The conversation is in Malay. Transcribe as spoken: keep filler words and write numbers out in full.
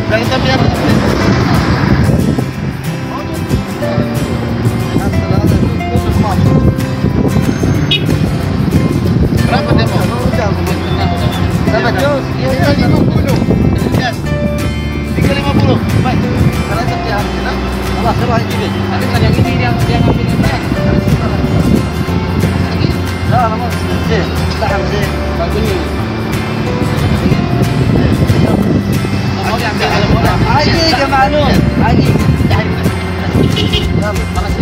Udah kita biar. Berapa dia mau? Berapa Jos? Tiga lima puluh. Yes. Tiga lima puluh. Baik. Karena kerja kita. Allah serah ini. Tapi kan yang ini yang yang ambil ini. Dah lama sih. Tahan sih. Bagus ni. Mau diambil kalau boleh. Lagi ke mana? Lagi. Dah. Makasih.